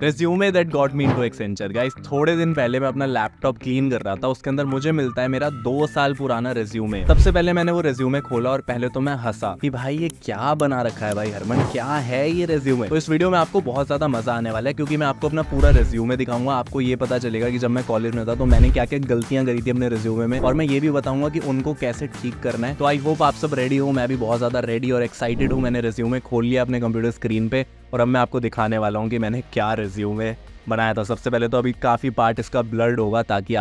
Resume that got me into Accenture. Guys, थोड़े दिन पहले मैं अपना लैपटॉप क्लीन कर रहा था, उसके अंदर मुझे मिलता है मेरा 2 साल पुराना रेज्यूमे। सबसे पहले मैंने वो रेज्यूमे खोला और पहले तो मैं हंसा कि भाई ये क्या बना रखा है भाई हरमन, क्या है ये रेज्यूमे। तो इस वीडियो में आपको बहुत ज्यादा मजा आने वाला है क्योंकि मैं आपको अपना पूरा रेज्यूमे दिखाऊंगा। आपको ये पता चलेगा कि जब मैं कॉलेज में था तो मैंने क्या क्या गलतियां करी थी अपने रेज्यूमे में, और मैं ये भी बताऊंगा कि उनको कैसे ठीक करना है। तो आई होप आप सब रेडी हो, मैं भी बहुत ज्यादा रेडी और एक्साइटेड हूँ। मैंने रेज्यूमे खोल लिया अपने कंप्यूटर स्क्रीन पे और अब मैं आपको दिखाने वाला हूँ कि मैंने क्या रेज्यूमे बनाया था। सबसे पहले तो अभी काफी पार्ट इसका ब्लर्ड होगा ताकि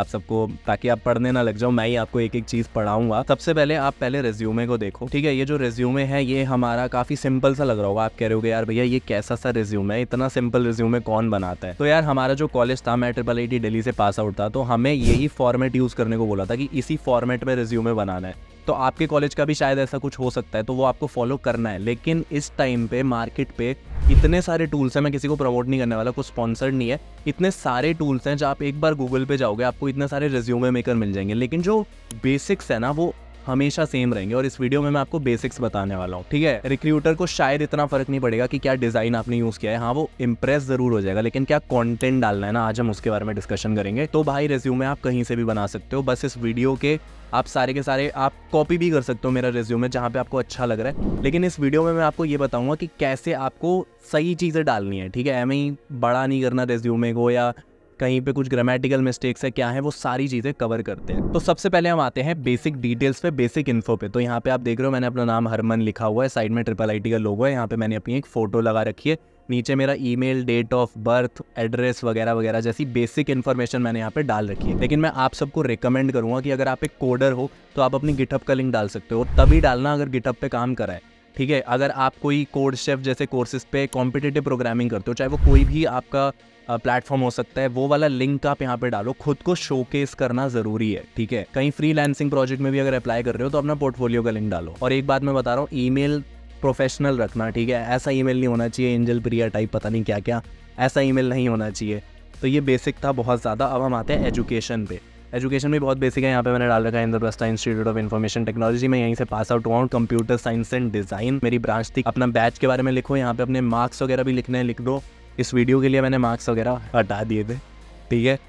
आप पढ़ने ना लग जाओ, मैं ही आपको एक एक चीज पढ़ाऊंगा। सबसे पहले आप पहले रेज्यूमे को देखो, ठीक है। ये जो रेज्यूमे है ये हमारा काफी सिंपल सा लग रहा होगा। आप कह रहे होगे यार भैया ये कैसा सा रेज्यूमे है, इतना सिंपल रेज्यूमे कौन बनाता है। तो यार हमारा जो कॉलेज था, मैं IIIT दिल्ली से पास आउट था, तो हमें यही फॉर्मेट यूज करने को बोला था कि इसी फॉर्मेट में रेज्यूमे बनाना है। तो आपके कॉलेज का भी शायद ऐसा कुछ हो सकता है, तो वो आपको फॉलो करना है। लेकिन इस टाइम पे मार्केट पे इतने सारे टूल्स हैं, मैं किसी को प्रमोट नहीं करने वाला, कुछ स्पॉन्सर्ड नहीं है। इतने सारे टूल्स हैं, जब आप एक बार गूगल पे जाओगे आपको इतने सारे रेज्यूमे मेकर मिल जाएंगे, लेकिन जो बेसिक्स है ना वो हमेशा सेम रहेंगे। और इस वीडियो में मैं आपको बेसिक्स बताने वाला हूँ, ठीक है। रिक्रूटर को शायद इतना फर्क नहीं पड़ेगा कि क्या डिजाइन आपने यूज किया है, हाँ वो इंप्रेस जरूर हो जाएगा, लेकिन क्या कंटेंट डालना है ना, आज हम उसके बारे में डिस्कशन करेंगे। तो भाई रेज्यूमे आप कहीं से भी बना सकते हो, बस इस वीडियो के आप सारे के सारे आप कॉपी भी कर सकते हो मेरा रेज्यूमे जहाँ पे आपको अच्छा लग रहा है। लेकिन इस वीडियो में मैं आपको ये बताऊंगा कि कैसे आपको सही चीजें डालनी है, ठीक है। एम ही बड़ा नहीं करना रेज्यूमे को, या कहीं पे कुछ ग्रामेटिकल मिस्टेक्स है क्या है, वो सारी चीजें कवर करते हैं। तो सबसे पहले हम आते हैं बेसिक डिटेल्स पे, बेसिक इन्फो पे। तो यहाँ पे आप देख रहे हो मैंने अपना नाम हरमन लिखा हुआ है, साइड में IIIT का लोगो है, यहाँ पे मैंने अपनी एक फोटो लगा रखी है, नीचे मेरा email, date of birth, address वगैरह वगैरह जैसी बेसिक इन्फॉर्मेशन मैंने यहाँ पे डाल रखी है। लेकिन मैं आप सबको रिकमेंड करूंगा कि अगर आप एक कोडर हो तो आप अपनी गिटहब का लिंक डाल सकते हो, तभी डालना अगर गिटहब पे काम करा है, ठीक है। अगर आप कोई कोड शेफ जैसे कोर्सेज पे कॉम्पिटिटिव प्रोग्रामिंग करते हो, चाहे वो कोई भी आपका प्लेटफॉर्म हो सकता है, वो वाला लिंक आप यहाँ पे डालो। खुद को शोकेस करना जरूरी है, ठीक है। कहीं फ्रीलांसिंग प्रोजेक्ट में भी अगर अप्लाई कर रहे हो तो अपना पोर्टफोलियो का लिंक डालो। और एक बात मैं बता रहा हूँ, ईमेल प्रोफेशनल रखना, ठीक है। ऐसा ईमेल नहीं होना चाहिए एंजल प्रिया टाइप, पता नहीं क्या क्या, ऐसा ईमेल नहीं होना चाहिए। तो ये बेसिक था बहुत ज़्यादा। अब हम आते हैं एजुकेशन पे। एजुकेशन भी बहुत बेसिक है, यहाँ पे मैंने डाल रखा है Indraprastha institute of information technology. मैं यहीं से पास आउट हुआ हूँ, कंप्यूटर साइंस एंड डिज़ाइन मेरी ब्रांच थी। अपना बैच के बारे में लिखो, यहाँ पे अपने मार्क्स वगैरह भी लिखने हैं, लिख दो। इस वीडियो के लिए मैंने मार्क्स वगैरह हटा दिए थे, ठीक है।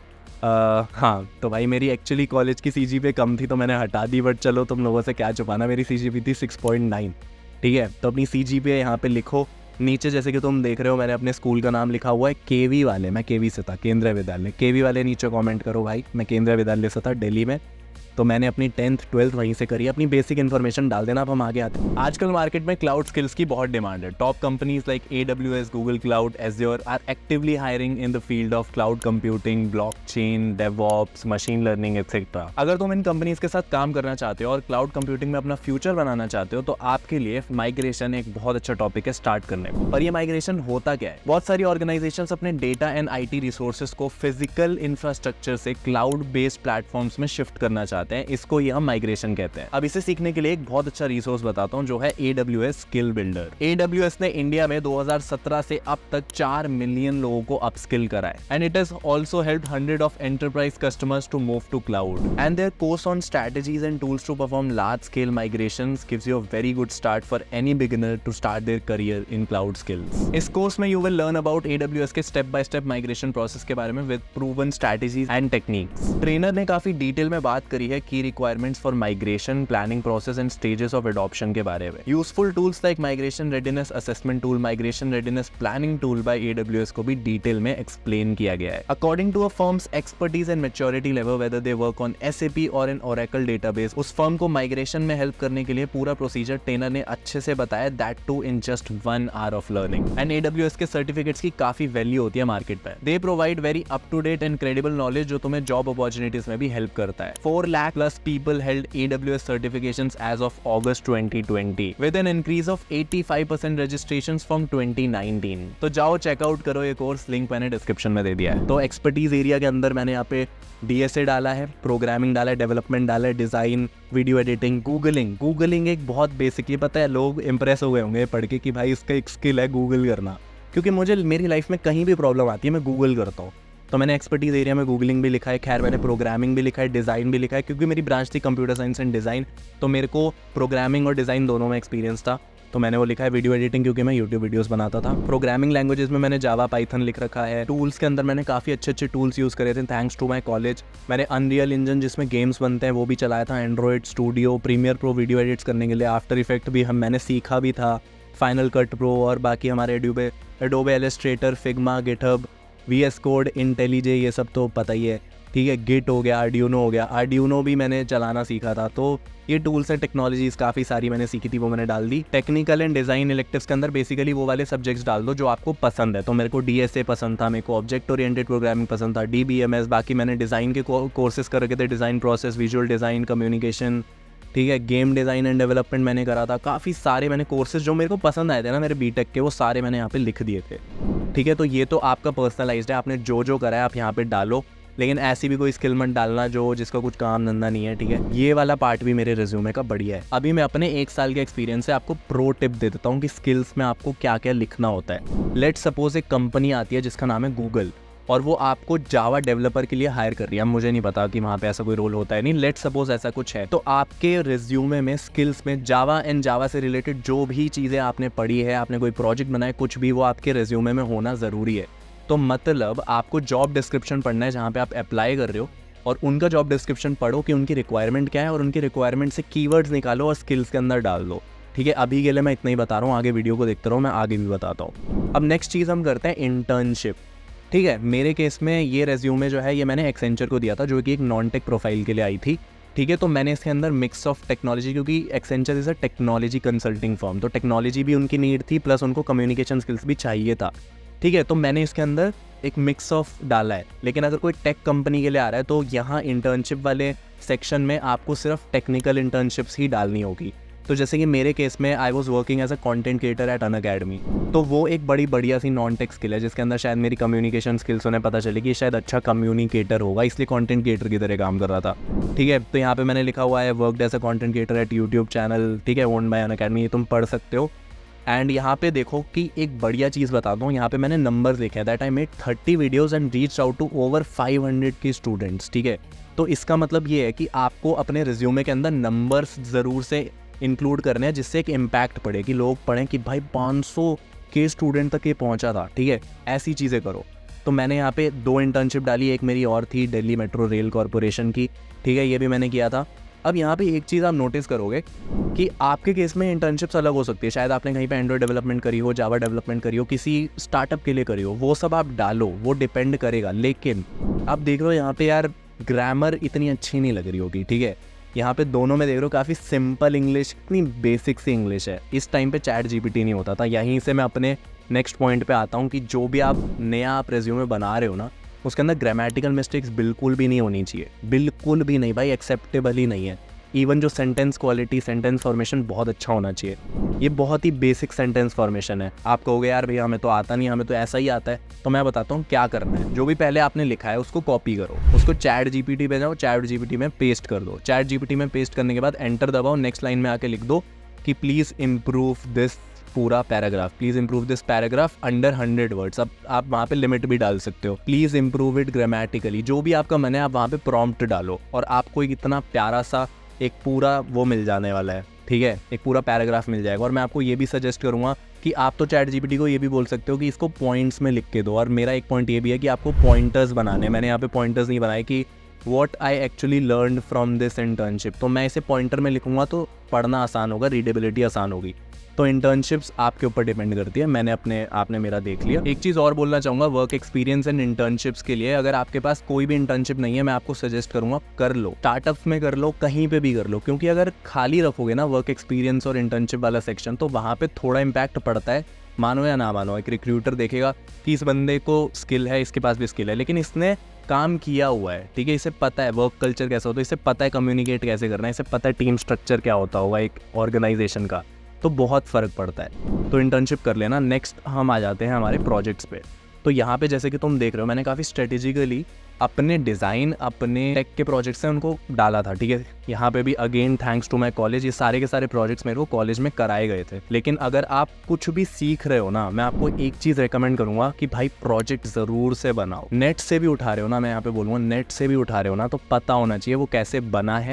हाँ तो भाई मेरी एक्चुअली कॉलेज की CGPA कम थी तो मैंने हटा दी, बट चलो तुम लोगों से क्या छुपाना, मेरी CGPA थी 6.9, ठीक है। तो अपनी CGPA यहाँ पे लिखो। नीचे जैसे कि तुम देख रहे हो मैंने अपने स्कूल का नाम लिखा हुआ है KV वाले, मैं KV से था, केंद्रीय विद्यालय। KV वाले नीचे कमेंट करो भाई, मैं केंद्रीय विद्यालय से था दिल्ली में। तो मैंने अपनी 10th 12th वहीं से करी। अपनी बेसिक इन्फॉर्मेशन डाल देना। अब हम आगे आते हैं। आजकल मार्केट में क्लाउड स्किल्स की बहुत डिमांड है। Top companies like AWS, Google cloud, Azure are actively hiring in the field of cloud computing, blockchain, DevOps, machine learning etcetera. अगर तुम इन कंपनीज के साथ काम करना चाहते हो और क्लाउड कंप्यूटिंग में अपना फ्यूचर बनाना चाहते हो तो आपके लिए माइग्रेशन एक बहुत अच्छा टॉपिक है स्टार्ट करने को। और ये माइग्रेशन होता क्या है, बहुत सारी ऑर्गेनाइजेशंस अपने डेटा एंड IT रिसोर्सेज को फिजिकल इंफ्रास्ट्रक्चर से क्लाउड बेस्ड प्लेटफॉर्म्स में शिफ्ट करना चाहते हैं। इसको ही हम माइग्रेशन कहते हैं। अब इसे सीखने के लिए एक बहुत अच्छा रिसोर्स बताता हूं जो है AWS स्किल बिल्डर। AWS ने इंडिया में 2017 से अब तक 4 मिलियन लोगों को अपस्किल करा है, and it has also helped hundred of enterprise customers to move to cloud, and their course on strategies and tools to perform large scale migrations gives you a very good start for any beginner to start their career in cloud skills. इस course में you will learn about AWS के step by step migration process के बारे में with proven strategies and techniques. Trainer ने काफी detail में बात करी है की requirements for migration, planning process and stages of adoption के बारे में। Useful tools like migration readiness assessment tool, migration readiness planning tool by AWS को भी डिटेल में एक्सप्लेन किया गया है। According to a firm's expertise and maturity level, whether they work on SAP और इन Oracle डेटाबेस, उस firm को migration में हेल्प करने के लिए पूरा प्रोसीजर ट्रेनर ने अच्छे से बताया, that too in just 1 hour of learning. And AWS के सर्टिफिकेट्स की काफी वैल्यू होती है मार्केट में। They provide very up to date and credible knowledge जो तुम्हें जॉब अपॉर्चुनिटीज में भी हेल्प करता है। 4 lakh plus people held AWS certifications as of August 2020 with an increase of 85% registrations from 2019। तो जाओ चेकआउट करो ये कोर्स, लिंक मैंने डिस्क्रिप्शन में दे दिया है। तो एक्सपर्टीज एरिया के अंदर मैंने यहाँ पे DSA डाला है, प्रोग्रामिंग डाला है, डेवलपमेंट डाला है, डिजाइन, वीडियो एडिटिंग, गूगलिंग एक बहुत बेसिक, ये पता है लोग इंप्रेस हो गए होंगे पढ़ के कि भाई इसका एक स्किल है गूगल करना, क्योंकि मुझे मेरी लाइफ में कहीं भी प्रॉब्लम आती है मैं गूगल करता हूँ। तो मैंने एक्सपर्टीज एरिया में गूगलिंग भी लिखा है, खैर मैंने प्रोग्रामिंग भी लिखा है, डिज़ाइन भी लिखा है, क्योंकि मेरी ब्रांच थी कंप्यूटर साइंस एंड डिज़ाइन, तो मेरे को प्रोग्रामिंग और डिज़ाइन दोनों में एक्सपीरियंस था। तो मैंने वो लिखा है वीडियो एडिटिंग, क्योंकि मैं यूट्यूब वीडियोस बनाता था। प्रोग्रामिंग लैंग्वेजेस में मैंने जावा पाइथन लिख रखा है। टूल्स के अंदर मैंने काफ़ी अच्छे टूल्स यूज़ करे थे थैंक्स टू माई कॉलेज। मैंने अनरियल इंजन जिसमें गेम्स बनते हैं वो भी चलाया था, Android Studio, Premiere Pro video edits करने के लिए, आफ्टर इफेक्ट भी मैंने सीखा भी था, फाइनल कट प्रो, और बाकी हमारे Adobe Illustrator, Figma, GitHub, VS code, IntelliJ, ये सब तो पता ही है, ठीक है। गिट हो गया, आर्डियूनो हो गया, आर्डियूनो भी मैंने चलाना सीखा था। तो ये टूल्स एंड टेक्नोलॉजीज़ काफ़ी सारी मैंने सीखी थी, वो मैंने डाल दी। टेक्निकल एंड डिज़ाइन इलेक्टिव्स के अंदर बेसिकली वो वाले सब्जेक्ट्स डाल दो जो आपको पसंद है। तो मेरे को DSA पसंद था, मेरे को ऑब्जेक्ट ओरिएंटेड प्रोग्रामिंग पसंद था, DBMS, बाकी मैंने डिज़ाइन के कोर्सेज कर रखे थे, design process, visual design, communication, ठीक है। गेम डिज़ाइन एंड डेवलपमेंट मैंने करा था। काफ़ी सारे मैंने कोर्सेज जो मेरे को पसंद आए थे ना मेरे बीटेक के, वो सारे मैंने यहाँ पे लिख दिए थे, ठीक है। तो ये तो आपका पर्सनलाइज्ड है, आपने जो करा है आप यहाँ पे डालो, लेकिन ऐसी भी कोई स्किल मत डालना जिसका कुछ काम धंधा नहीं है, ठीक है। ये वाला पार्ट भी मेरे रिज्यूमे का बढ़िया है। अभी मैं अपने 1 साल के एक्सपीरियंस से आपको प्रो टिप दे देता हूँ कि स्किल्स में आपको क्या क्या लिखना होता है। लेट सपोज एक कंपनी आती है जिसका नाम है गूगल, और वो आपको जावा डेवलपर के लिए हायर कर रही है। मुझे नहीं पता कि वहाँ पे ऐसा कोई रोल होता है नहीं, लेट सपोज ऐसा कुछ है। तो आपके रिज्यूमे में स्किल्स में जावा एंड जावा से रिलेटेड जो भी चीज़ें आपने पढ़ी है, आपने कोई प्रोजेक्ट बनाया, कुछ भी, वो आपके रिज्यूमे में होना ज़रूरी है। तो मतलब आपको जॉब डिस्क्रिप्शन पढ़ना है जहाँ पे आप अप्लाई कर रहे हो, और उनका जॉब डिस्क्रिप्शन पढ़ो कि उनकी रिक्वायरमेंट क्या है, और उनकी रिक्वायरमेंट से कीवर्ड्स निकालो और स्किल्स के अंदर डाल दो, ठीक है। अभी के लिए मैं इतना ही बता रहा हूँ, आगे वीडियो को देखते रहो, मैं आगे भी बताता हूँ। अब नेक्स्ट चीज़ हम करते हैं इंटर्नशिप, ठीक है। मेरे केस में ये रेज्यूमे जो है ये मैंने एक्सेंचर को दिया था, जो कि एक नॉन टेक प्रोफाइल के लिए आई थी, ठीक है। तो मैंने इसके अंदर मिक्स ऑफ टेक्नोलॉजी, क्योंकि Accenture is a technology consulting firm, तो टेक्नोलॉजी भी उनकी नीड थी, प्लस उनको कम्युनिकेशन स्किल्स भी चाहिए था, ठीक है। तो मैंने इसके अंदर एक मिक्स ऑफ डाला है। लेकिन अगर कोई टेक कंपनी के लिए आ रहा है तो यहाँ इंटर्नशिप वाले सेक्शन में आपको सिर्फ टेक्निकल इंटर्नशिप्स ही डालनी होगी। तो जैसे कि मेरे केस में I was working as a content creator at Unacademy, तो वो एक बड़ी बढ़िया सी नॉन टेक स्किल है जिसके अंदर शायद मेरी कम्युनिकेशन स्किल्स उन्हें पता चले कि शायद अच्छा कम्युनिकेटर होगा, इसलिए कंटेंट क्रिएटर की तरह काम कर रहा था, ठीक है। तो यहाँ पे मैंने लिखा हुआ है worked as a content creator at YouTube channel, ठीक है, ओन्ड बाय अनअकैडमी, ये तुम पढ़ सकते हो। एंड यहाँ पे देखो कि एक बढ़िया चीज़ बताता हूँ, यहाँ पे मैंने नंबर्स लिखे हैं that I made 30 videos and reach out to over 500 की स्टूडेंट्स, ठीक है। तो इसका मतलब ये है कि आपको अपने रिज्यूमे के अंदर नंबर्स ज़रूर से इंक्लूड करने हैं, जिससे एक इम्पैक्ट पड़े कि लोग पढ़ें कि भाई 500 के स्टूडेंट तक ये पहुंचा था, ठीक है। ऐसी चीज़ें करो। तो मैंने यहाँ पे 2 इंटर्नशिप डाली, एक मेरी और थी दिल्ली मेट्रो रेल कॉरपोरेशन की, ठीक है, ये भी मैंने किया था। अब यहाँ पे एक चीज़ आप नोटिस करोगे कि आपके केस में इंटर्नशिप्स अलग हो सकती है। शायद आपने कहीं पे एंड्रॉइड डेवलपमेंट करी हो, जावा डेवलपमेंट करी हो, किसी स्टार्टअप के लिए करी हो, वो सब आप डालो, वो डिपेंड करेगा। लेकिन आप देख रहे हो यहाँ पे यार ग्रामर इतनी अच्छी नहीं लग रही होगी, ठीक है। यहाँ पे दोनों में देख रहे हो काफ़ी सिंपल इंग्लिश, इतनी बेसिक सी इंग्लिश है। इस टाइम पे चैट GPT नहीं होता था। यहीं से मैं अपने नेक्स्ट पॉइंट पे आता हूँ कि जो भी आप नया आप रेज्यूमे बना रहे हो ना, उसके अंदर ग्रामेटिकल मिस्टेक्स बिल्कुल भी नहीं होनी चाहिए, बिल्कुल भी नहीं भाई, एक्सेप्टेबल ही नहीं है। इवन जो सेंटेंस क्वालिटी, सेंटेंस फॉर्मेशन बहुत अच्छा होना चाहिए। ये बहुत ही बेसिक सेंटेंस फॉर्मेशन है। आप कहोगे यार भैया हमें तो आता नहीं, हमें तो ऐसा ही आता है। तो मैं बताता हूँ क्या करना है। जो भी पहले आपने लिखा है उसको कॉपी करो, उसको चैट GPT पे जाओ, चैट GPT में पेस्ट कर दो। चैट GPT में पेस्ट करने के बाद एंटर दबाओ, नेक्स्ट लाइन में आके लिख दो कि प्लीज़ इम्प्रूव दिस पूरा paragraph, please improve this paragraph under 100 words. अब आप वहाँ पे लिमिट भी डाल सकते हो, प्लीज़ इम्प्रूव इट ग्रामेटिकली। जो भी आपका मन है आप वहाँ पे प्रॉम्प्ट डालो, और आपको एक इतना प्यारा सा एक पूरा वो मिल जाने वाला है, ठीक है, एक पूरा पैराग्राफ मिल जाएगा। और मैं आपको ये भी सजेस्ट करूँगा कि आप तो चैट GPT को ये भी बोल सकते हो कि इसको पॉइंट्स में लिख के दो। और मेरा एक पॉइंट ये भी है कि आपको पॉइंटर्स बनाने, मैंने यहाँ पे पॉइंटर्स नहीं बनाए कि what I actually learn from this internship, तो मैं इसे पॉइंटर में लिखूंगा तो पढ़ना आसान होगा, रीडेबिलिटी आसान होगी। तो इंटर्नशिप्स आपके ऊपर डिपेंड करती है। आपने मेरा देख लिया। एक चीज़ और बोलना चाहूँगा वर्क एक्सपीरियंस एंड इंटर्नशिप्स के लिए, अगर आपके पास कोई भी इंटर्नशिप नहीं है, मैं आपको सजेस्ट करूँगा कर लो, स्टार्टअप्स में कर लो, कहीं पे भी कर लो। क्योंकि अगर खाली रखोगे ना वर्क एक्सपीरियंस और इंटर्नशिप वाला सेक्शन, तो वहाँ पे थोड़ा इम्पैक्ट पड़ता है, मानो या ना मानो। एक रिक्रूटर देखेगा कि इस बंदे को स्किल है, इसके पास भी स्किल है, लेकिन इसने काम किया हुआ है, ठीक है, इसे पता है वर्क कल्चर कैसा होता है, इसे पता है कम्युनिकेट कैसे करना है, इसे पता है टीम स्ट्रक्चर क्या होता होगा एक ऑर्गेनाइजेशन का, तो बहुत फ़र्क पड़ता है। तो इंटर्नशिप कर लेना। नेक्स्ट हम आ जाते हैं हमारे प्रोजेक्ट्स पे। तो यहाँ पे जैसे कि तुम देख रहे हो, मैंने काफ़ी स्ट्रेटेजिकली अपने डिज़ाइन, अपने टेक के प्रोजेक्ट्स हैं उनको डाला था, ठीक है। यहाँ पे भी again thanks to my college, ये सारे के सारे प्रोजेक्ट्स मेरे को कॉलेज में कराए गए थे। लेकिन अगर आप कुछ भी सीख रहे हो ना, मैं आपको एक चीज़ रेकमेंड करूँगा कि भाई प्रोजेक्ट ज़रूर से बनाओ। नेट से भी उठा रहे हो ना, मैं यहाँ पे बोलूँगा नेट से भी उठा रहे हो ना, तो पता होना चाहिए वो कैसे बना है,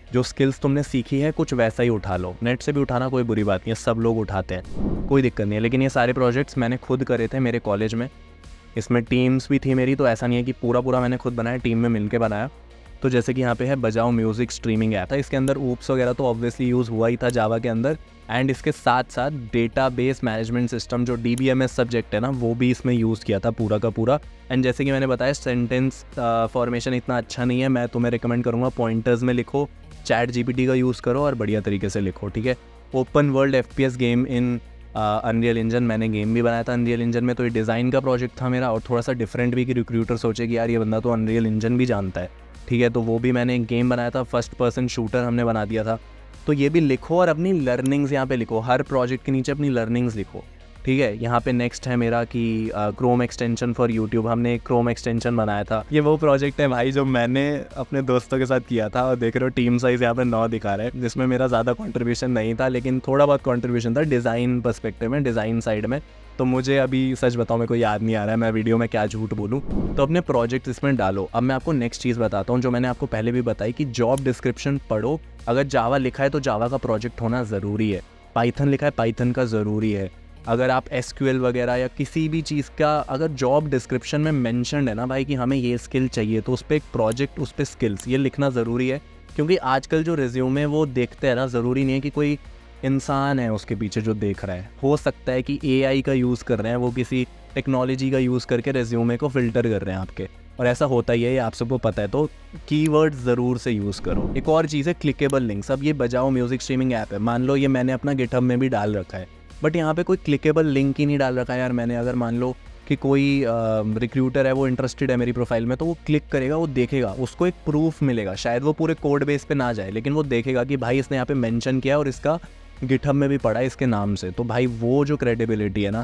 जो स्किल्स तुमने सीखी है कुछ वैसा ही उठा लो। नेट से भी उठाना कोई बुरी बात नहीं है, सब लोग उठाते हैं, कोई दिक्कत नहीं है। लेकिन ये सारे प्रोजेक्ट्स मैंने खुद करे थे मेरे कॉलेज में, इसमें टीम्स भी थी मेरी, तो ऐसा नहीं है कि पूरा मैंने खुद बनाया, टीम में मिलकर बनाया। तो जैसे कि यहाँ पे है बजाओ म्यूज़िक स्ट्रीमिंग ऐप था, इसके अंदर ऊप्स वगैरह तो ऑब्वियसली यूज़ हुआ ही था जावा के अंदर, एंड इसके साथ साथ डेटाबेस मैनेजमेंट सिस्टम जो DBMS सब्जेक्ट है ना, वो भी इसमें यूज़ किया था पूरा का पूरा। एंड जैसे कि मैंने बताया सेंटेंस फॉर्मेशन इतना अच्छा नहीं है, मैं तुम्हें रिकमेंड करूँगा पॉइंटर्स में लिखो, चैट GPT का यूज़ करो और बढ़िया तरीके से लिखो, ठीक है। Open world FPS game in unreal engine, मैंने गेम भी बनाया था अनरियल इंजन में, तो ये डिज़ाइन का प्रोजेक्ट था मेरा, और थोड़ा सा डिफरेंट भी कि रिक्रूटर सोचे कि यार ये बंदा तो अनरियल इंजन भी जानता है, ठीक है। तो वो भी मैंने एक गेम बनाया था, फर्स्ट पर्सन शूटर हमने बना दिया था। तो ये भी लिखो और अपनी लर्निंग्स यहाँ पे लिखो, हर प्रोजेक्ट के नीचे अपनी लर्निंग्स लिखो, ठीक है। यहाँ पे नेक्स्ट है मेरा कि क्रोम एक्सटेंशन फॉर यूट्यूब, हमने एक क्रोम एक्सटेंशन बनाया था। ये वो प्रोजेक्ट है भाई जो मैंने अपने दोस्तों के साथ किया था, और देख रहे हो टीम साइज़ यहाँ पे 9 दिखा रहा है, जिसमें मेरा ज़्यादा कंट्रीब्यूशन नहीं था, लेकिन थोड़ा बहुत कंट्रीब्यूशन था डिज़ाइन पर्सपेक्टिव में, डिज़ाइन साइड में। तो मुझे अभी सच बताऊँ मेरे को याद नहीं आ रहा है, मैं वीडियो में क्या झूठ बोलूँ। तो अपने प्रोजेक्ट इसमें डालो। अब मैं आपको नेक्स्ट चीज़ बताता हूँ जो मैंने आपको पहले भी बताई कि जॉब डिस्क्रिप्शन पढ़ो। अगर जावा लिखा है तो जावा का प्रोजेक्ट होना ज़रूरी है, पाइथन लिखा है पाइथन का ज़रूरी है। अगर आप SQL वगैरह या किसी भी चीज़ का अगर जॉब डिस्क्रिप्शन में मेंशन्ड है ना भाई कि हमें ये स्किल चाहिए, तो उस पर एक प्रोजेक्ट, उस पर स्किल्स, ये लिखना ज़रूरी है। क्योंकि आजकल जो रिज्यूमे वो देखते हैं ना, ज़रूरी नहीं है कि कोई इंसान है उसके पीछे जो देख रहा है, हो सकता है कि AI का यूज़ कर रहे हैं, वो किसी टेक्नोलॉजी का यूज़ करके रिज्यूमे को फ़िल्टर कर रहे हैं आपके, और ऐसा होता ही है, ये आप सबको पता है। तो कीवर्ड ज़रूर से यूज़ करो। एक और चीज़ है क्लिकेबल लिंक्स। अब ये बजाओ म्यूज़िक स्ट्रीमिंग ऐप है, मान लो ये मैंने अपना गिटहब में भी डाल रखा है, बट यहाँ पे कोई क्लिकेबल लिंक ही नहीं डाल रखा है यार मैंने। अगर मान लो कि कोई रिक्रूटर है, वो इंटरेस्टेड है मेरी प्रोफाइल में, तो वो क्लिक करेगा, वो देखेगा, उसको एक प्रूफ मिलेगा। शायद वो पूरे कोड बेस पे ना जाए, लेकिन वो देखेगा कि भाई इसने यहाँ पे मेंशन किया और इसका गिटहब में भी पड़ा है इसके नाम से। तो भाई वो जो क्रेडिबिलिटी है ना,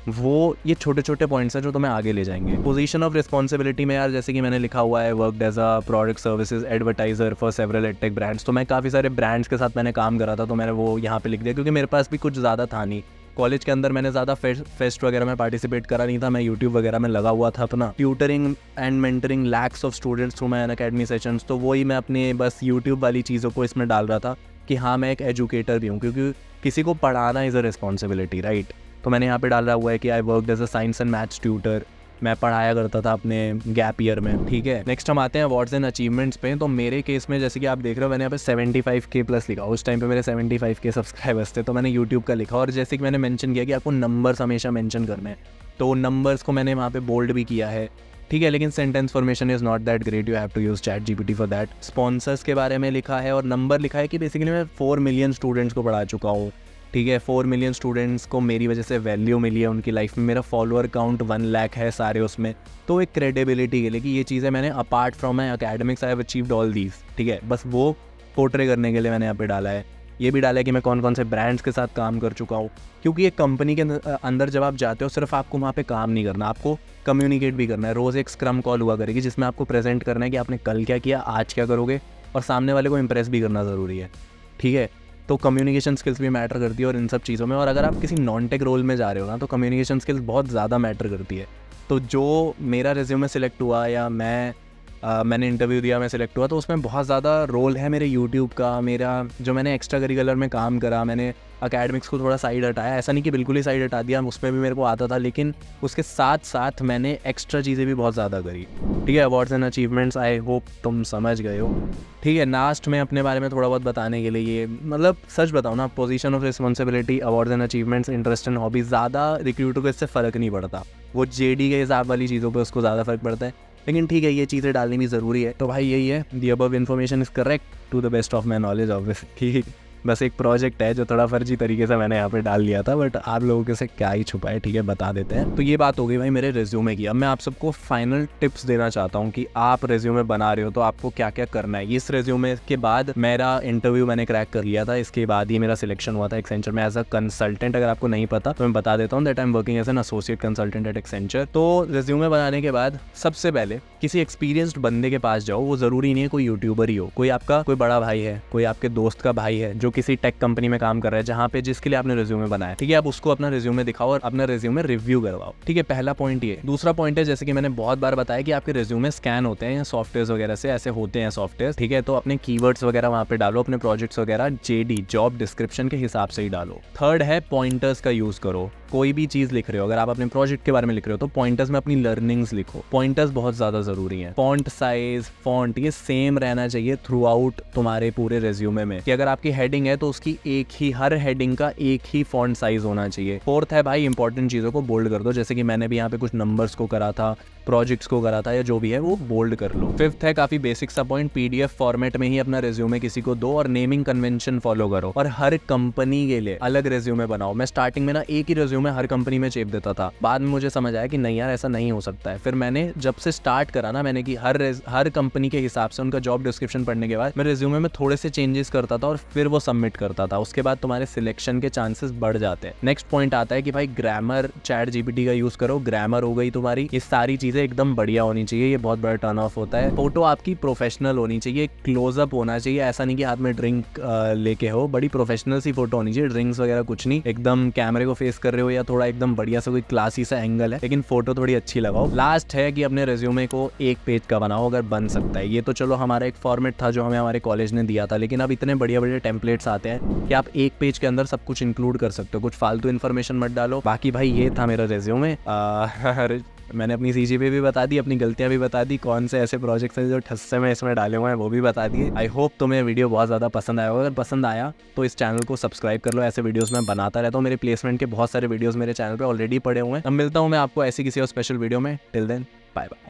वो ये छोटे छोटे पॉइंट्स हैं जो तुम्हें आगे ले जाएंगे। पोजीशन ऑफ रिस्पॉन्सिबिलिटी में यार जैसे कि मैंने लिखा हुआ है worked as a product services advertiser for several edtech brands. तो मैं काफ़ी सारे ब्रांड्स के साथ मैंने काम करा था, तो मैंने वो यहाँ पे लिख दिया, क्योंकि मेरे पास भी कुछ ज़्यादा था नहीं। कॉलेज के अंदर मैंने ज़्यादा फेस्ट वगैरह में पार्टिसिपेट करा नहीं था, मैं यूट्यूब वगैरह में लगा हुआ था अपना। Tutoring and mentoring lakhs of students through my Unacademy sessions, तो वही मैं अपने बस यूट्यूब वाली चीज़ों को इसमें डाल रहा था कि हाँ मैं एक एजुकेटर भी हूँ, क्योंकि किसी को पढ़ाना इज़ अ रिस्पॉन्सिबिलिटी, राइट। तो मैंने यहाँ पे डाल रहा हुआ है कि I worked as a science and maths tutor, मैं पढ़ाया करता था अपने गैप ईयर में, ठीक है। नेक्स्ट हम आते हैं अवार्ड्स एंड अचीवमेंट्स पे। तो मेरे केस में जैसे कि आप देख रहे हो मैंने यहाँ पे 75K प्लस लिखा, उस टाइम पे मेरे 75K सब्सक्राइबर्स थे, तो मैंने यूट्यूब का लिखा। और जैसे कि मैंने मेंशन किया कि आपको नंबर्स हमेशा मेंशन करने हैं, तो नंबर्स को मैंने वहाँ पे बोल्ड भी किया है, ठीक है। लेकिन sentence formation is not that great, you have to use chat GPT for that. Sponsors के बारे में लिखा है और नंबर लिखा है कि बेसिकली मैं 4 मिलियन स्टूडेंट्स को पढ़ा चुका हूँ, ठीक है। 4 मिलियन स्टूडेंट्स को मेरी वजह से वैल्यू मिली है उनकी लाइफ में। मेरा फॉलोअर काउंट 1 लाख है सारे उसमें, तो एक क्रेडिबिलिटी के लिए कि ये चीज़ें मैंने apart from my academics I have achieved all these, ठीक है। बस वो पोर्ट्रे करने के लिए मैंने यहाँ पे डाला है। ये भी डाला है कि मैं कौन कौन से ब्रांड्स के साथ काम कर चुका हूँ, क्योंकि एक कंपनी के अंदर जब आप जाते हो सिर्फ आपको वहाँ पे काम नहीं करना, आपको कम्युनिकेट भी करना है। रोज़ एक स्क्रम कॉल हुआ करेगी जिसमें आपको प्रेजेंट करना है कि आपने कल क्या किया, आज क्या करोगे, और सामने वाले को इम्प्रेस भी करना ज़रूरी है, ठीक है। तो कम्युनिकेशन स्किल्स भी मैटर करती है और इन सब चीज़ों में। और अगर आप किसी नॉन टेक रोल में जा रहे हो ना, तो कम्युनिकेशन स्किल्स बहुत ज़्यादा मैटर करती है। तो जो मेरा रिज्यूमे सिलेक्ट हुआ या मैंने इंटरव्यू दिया, मैं सिलेक्ट हुआ, तो उसमें बहुत ज़्यादा रोल है मेरे यूट्यूब का, मेरा जो मैंने एक्स्ट्रा करिकुलर में काम करा, मैंने अकेडमिक्स को थोड़ा साइड हटाया। ऐसा नहीं कि बिल्कुल ही साइड हटा दिया, उसमें भी मेरे को आता था, लेकिन उसके साथ साथ मैंने एक्स्ट्रा चीज़ें भी बहुत ज़्यादा करी, ठीक है। Awards and achievements, I hope तुम समझ गए हो, ठीक है। लास्ट में अपने बारे में थोड़ा बहुत बताने के लिए, ये मतलब सच बताऊँ ना, position of responsibility, awards and achievements, interest and hobbies, ज़्यादा रिक्रूटर को इससे फ़र्क नहीं पड़ता। वो JD के हिसाब वाली चीज़ों पर उसको ज़्यादा फ़र्क पड़ता है, लेकिन ठीक है ये चीज़ें डालनी भी ज़रूरी है। तो भाई यही है, the above information is correct to the best of my knowledge obviously. बस एक प्रोजेक्ट है जो थोड़ा फर्जी तरीके से मैंने यहाँ पे डाल लिया था, बट आप लोगों के से क्या ही छुपा है, ठीक है, बता देते हैं। तो ये बात हो गई भाई मेरे रिज्यूमे की। अब मैं आप सबको फाइनल टिप्स देना चाहता हूँ कि आप रिज्यूमे बना रहे हो तो आपको क्या क्या करना है। इस रिज्यूमे के बाद मेरा इंटरव्यू मैंने क्रैक कर लिया था, इसके बाद ही मेरा सिलेक्शन हुआ था एक्सेंचर में एज अ कंसल्टेंट। अगर आपको नहीं पता तो मैं बता देता हूँ that I am working as an associate consultant at Accenture. तो रिज्यूमे बनाने के बाद सबसे पहले किसी एक्सपीरियंस्ड बंदे के पास जाओ। वो ज़रूरी नहीं है कोई यूट्यूबर ही हो, कोई आपका कोई बड़ा भाई है, कोई आपके दोस्त का भाई है जो किसी टेक कंपनी में काम कर रहा है जहाँ पे जिसके लिए आपने रिज्यूमे बनाया, ठीक है, आप उसको अपना रिज्यूमे दिखाओ और अपना रिज्यूमे रिव्यू करवाओ, ठीक है। पहला पॉइंट ये। दूसरा पॉइंट है, जैसे कि मैंने बहुत बार बताया कि आपके रिज्यूमे स्कैन होते हैं या सॉफ्टवेयर वगैरह से ऐसे होते हैं सॉफ्टवेयर, ठीक है, तो अपने कीवर्ड्स वगैरह वहाँ पे डालो, अपने प्रोजेक्ट्स वगैरह जेडी जॉब डिस्क्रिप्शन के हिसाब से ही डालो। थर्ड है पॉइंटर्स का यूज करो। कोई भी चीज लिख रहे हो, अगर आप अपने प्रोजेक्ट के बारे में लिख रहे हो तो पॉइंटर्स में अपनी लर्निंग्स लिखो। पॉइंटर्स बहुत ज्यादा जरूरी है। फॉन्ट साइज, फॉन्ट ये सेम रहना चाहिए थ्रू आउट तुम्हारे पूरे रिज्यूमे में, कि अगर आपकी हेडिंग है तो उसकी एक ही, हर हेडिंग का एक ही फॉन्ट साइज होना चाहिए। फोर्थ है भाई, इंपॉर्टेंट चीजों को बोल्ड कर दो, जैसे कि मैंने भी यहाँ पे कुछ नंबर्स को करा था, प्रोजेक्ट्स को करा था, या जो भी है वो बोल्ड कर लो। फिफ्थ है काफी बेसिक सा पॉइंट, पीडीएफ फॉर्मेट में ही अपना रिज्यूमे किसी को दो और नेमिंग कन्वेंशन फॉलो करो, और हर कंपनी के लिए अलग रिज्यूमे बनाओ। मैं स्टार्टिंग में ना एक ही रिज्यूमे हर कंपनी में चेप देता था, बाद में मुझे समझ आया कि नहीं यार ऐसा नहीं हो सकता है। फिर मैंने जब से स्टार्ट करा ना, मैंने कि हर कंपनी के हिसाब से उनका जॉब डिस्क्रिप्शन पढ़ने के बाद मैं रिज्यूमे में थोड़े से चेंजेस करता था और फिर वो सबमिट करता था। उसके बाद तुम्हारे सिलेक्शन के चांसेस बढ़ जाते हैं। नेक्स्ट पॉइंट आता है कि भाई ग्रामर, चैट जीपीटी का यूज करो, ग्रामर हो गई तुम्हारी, ये सारी चीजें एकदम बढ़िया होनी चाहिए, ये बहुत बड़ा टर्न ऑफ होता है। फोटो आपकी प्रोफेशनल होनी चाहिए, क्लोजअप होना चाहिए, ऐसा नहीं कि हाथ में ड्रिंक लेके हो, बड़ी प्रोफेशनल सी फोटो होनी चाहिए, ड्रिंक्स वगैरह कुछ नहीं, एकदम कैमरे को फेस कर रहे हो या थोड़ा एकदम बढ़िया सा कोई क्लासी सा एंगल है, लेकिन फोटो थोड़ी अच्छी लगाओ। लास्ट है कि अपने रिज्यूमे को एक पेज का बनाओ अगर बन सकता है। ये तो चलो हमारा एक फॉर्मेट था जो हमें हमारे कॉलेज ने दिया था, लेकिन अब इतने बढ़िया बढ़िया टेम्पलेट्स आते हैं कि आप एक पेज के अंदर सब कुछ इंक्लूड कर सकते हो, कुछ फालतू इन्फॉर्मेशन मत डालो। बाकी भाई ये था मेरा रिज्यूमे। मैंने अपनी सीजीपीए भी बता दी, अपनी गलतियां भी बता दी, कौन से ऐसे प्रोजेक्ट्स हैं जो ठस्से में इसमें डाले हुए हैं वो भी बता दिए। आई होप तुम्हें वीडियो बहुत ज़्यादा पसंद आया होगा। अगर पसंद आया तो इस चैनल को सब्सक्राइब कर लो, ऐसे वीडियोस मैं बनाता रहता हूँ। मेरे प्लेसमेंट के बहुत सारे वीडियोस मेरे चैनल पे ऑलरेडी पड़े हुए हैं। अब मिलता हूँ मैं आपको ऐसी किसी और स्पेशल वीडियो में। Till then bye bye.